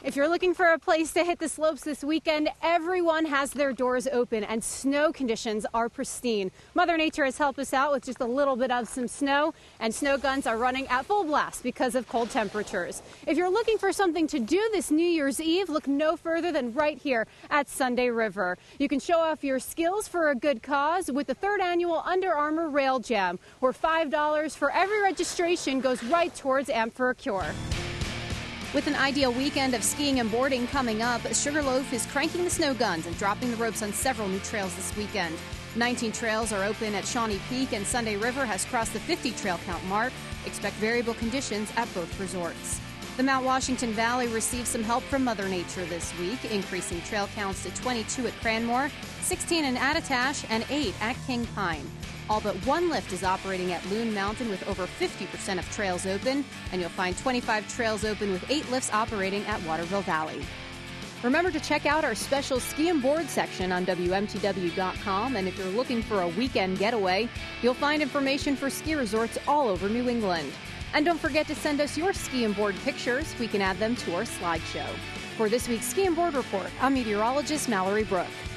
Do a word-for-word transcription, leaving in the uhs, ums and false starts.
If you're looking for a place to hit the slopes this weekend, everyone has their doors open and snow conditions are pristine. Mother Nature has helped us out with just a little bit of some snow, and snow guns are running at full blast because of cold temperatures. If you're looking for something to do this New Year's Eve, look no further than right here at Sunday River. You can show off your skills for a good cause with the third annual Under Armour Rail Jam, where five dollars for every registration goes right towards Amp for a Cure. With an ideal weekend of skiing and boarding coming up, Sugarloaf is cranking the snow guns and dropping the ropes on several new trails this weekend. nineteen trails are open at Shawnee Peak, and Sunday River has crossed the fifty trail count mark. Expect variable conditions at both resorts. The Mount Washington Valley received some help from Mother Nature this week, increasing trail counts to twenty-two at Cranmore, sixteen in Attitash, and eight at King Pine. All but one lift is operating at Loon Mountain with over fifty percent of trails open, and you'll find twenty-five trails open with eight lifts operating at Waterville Valley. Remember to check out our special ski and board section on W M T W dot com, and if you're looking for a weekend getaway, you'll find information for ski resorts all over New England. And don't forget to send us your ski and board pictures. We can add them to our slideshow. For this week's Ski and Board Report, I'm meteorologist Mallory Brooke.